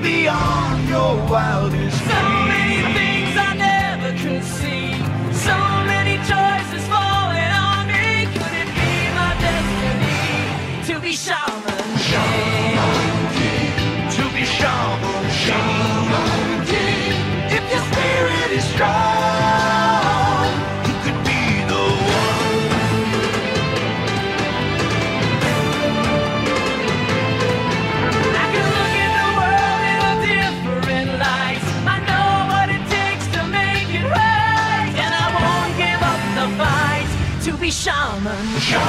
beyond your wildest dreams. So many things I never could see. So many choices falling on me. Could it be my destiny to be Shaman King? To be Shaman King. If your spirit is strong, you could be the one. I can look at the world in a different light. I know what it takes to make it right, and I won't give up the fight to be Shaman King.